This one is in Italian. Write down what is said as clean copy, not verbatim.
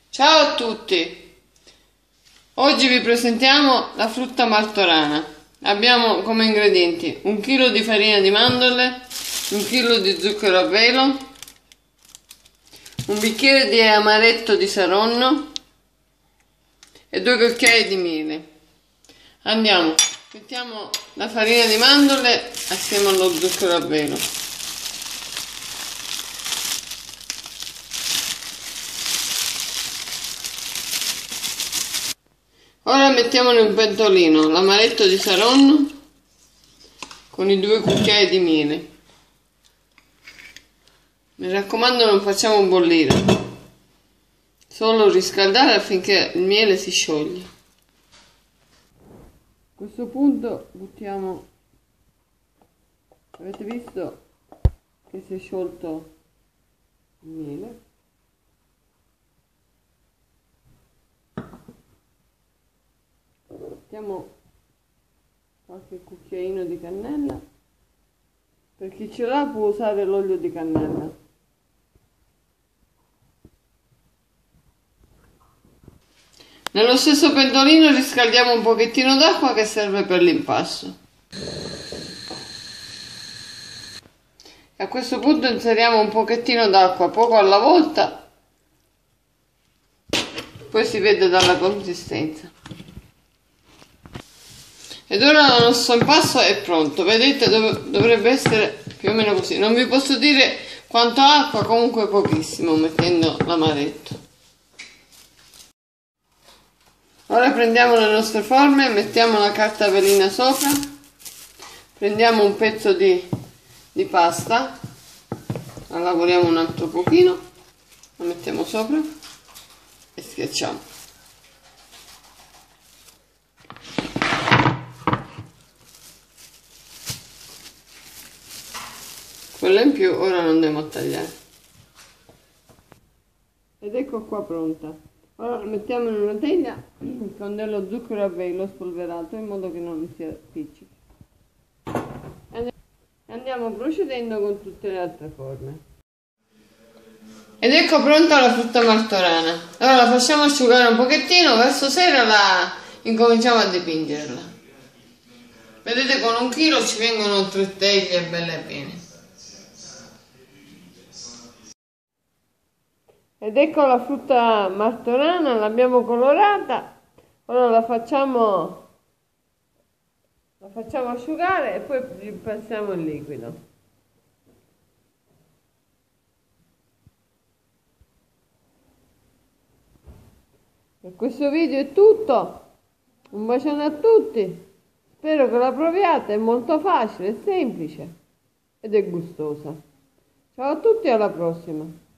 Ciao a tutti! Oggi vi presentiamo la frutta martorana. Abbiamo come ingredienti 1 chilo di farina di mandorle, 1 chilo di zucchero a velo, un bicchiere di amaretto di Saronno e 2 cucchiai di miele. Andiamo, mettiamo la farina di mandorle assieme allo zucchero a velo. Ora mettiamo in un pentolino l'amaretto di Saronno con i 2 cucchiai di miele. Mi raccomando, non facciamo bollire, solo riscaldare affinché il miele si scioglie. A questo punto buttiamo, avete visto che si è sciolto il miele. Mettiamo qualche cucchiaino di cannella, per chi ce l'ha può usare l'olio di cannella. Nello stesso pentolino riscaldiamo un pochettino d'acqua che serve per l'impasto. E a questo punto inseriamo un pochettino d'acqua, poco alla volta, poi si vede dalla consistenza. Ed ora il nostro impasto è pronto, vedete, dovrebbe essere più o meno così. Non vi posso dire quanto acqua, comunque pochissimo, mettendo l'amaretto. Ora prendiamo le nostre forme, mettiamo la carta velina sopra, prendiamo un pezzo di pasta, la lavoriamo un altro pochino, la mettiamo sopra e schiacciamo. Quella in più ora non devo tagliare. Ed ecco qua pronta. Ora la mettiamo in una teglia con dello zucchero a velo spolverato in modo che non si appiccichi. E andiamo procedendo con tutte le altre forme. Ed ecco pronta la frutta martorana. Ora la facciamo asciugare un pochettino, verso sera la incominciamo a dipingerla. Vedete, con 1 chilo ci vengono 3 teglie belle e piene. Ed ecco la frutta martorana, l'abbiamo colorata. Ora la facciamo asciugare e poi passiamo il liquido. Per questo video è tutto. Un bacione a tutti. Spero che la proviate, è molto facile, è semplice ed è gustosa. Ciao a tutti e alla prossima.